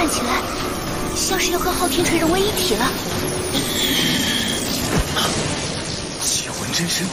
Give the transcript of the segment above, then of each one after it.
起来，像是要和昊天锤融为一体了。 气魂真身？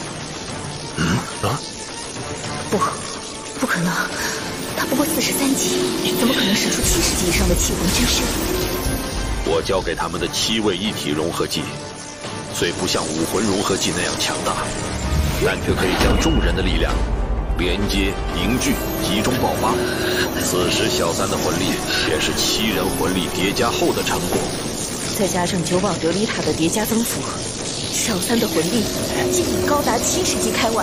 不可能，他不过43级，怎么可能使出70级以上的气魂真身？ 我教给他们的7位一体融合技，虽不像武魂融合技那样强大，但却可以将众人的力量连接、凝聚、集中爆发。此时小三的魂力也是7人魂力叠加后的成果， 再加上9宝琉璃塔的叠加增幅，小三的魂力竟已高达70级开外。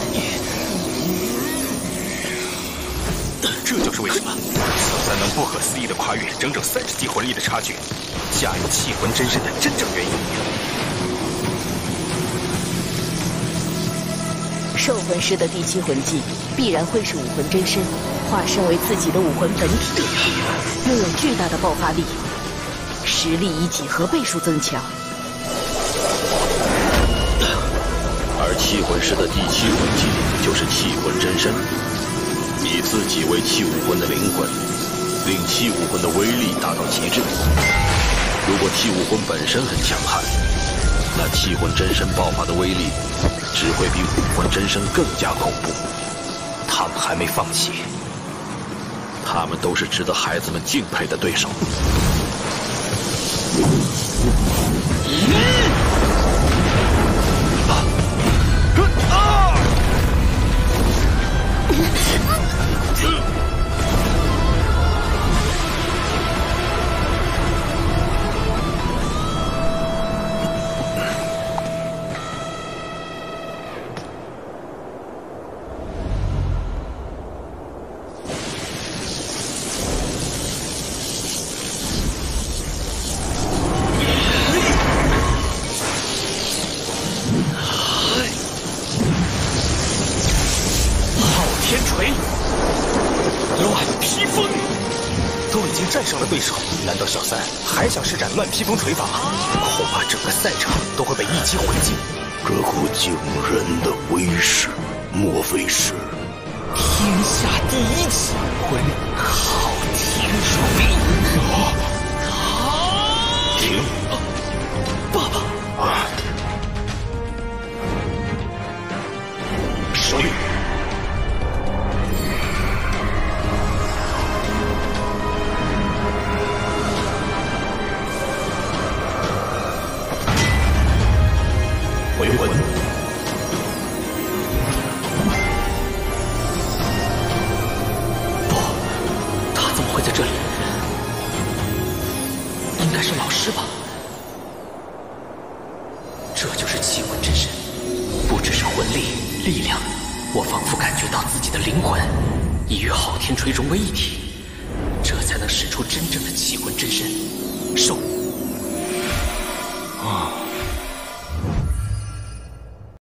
这就是为什么小三能不可思议地跨越整整30级魂力的差距，驾驭气魂真身的真正原因。 兽魂师的第7魂技必然会是武魂真身，化身为自己的武魂本体，拥有巨大的爆发力，实力以几何倍数增强。 而气魂师的第7魂技就是气魂真身，以自己为气武魂的灵魂，令气武魂的威力达到极致。如果气武魂本身很强悍，那气魂真身爆发的威力只会比武魂真身更加恐怖。 他们还没放弃， 他们都是值得孩子们敬佩的对手。 战胜了对手，难道小三还想施展乱披风锤法？恐怕整个赛场都会被一击毁尽。 这股惊人的威势，莫非是天下第1气魂昊天锤？ 停！ 爸爸， 手里。回魂， 不，他怎么会在这里？应该是老师吧？这就是气魂真身，不只是魂力、力量，我仿佛感觉到自己的灵魂已与昊天锤融为一体，这才能使出真正的气魂真身。收。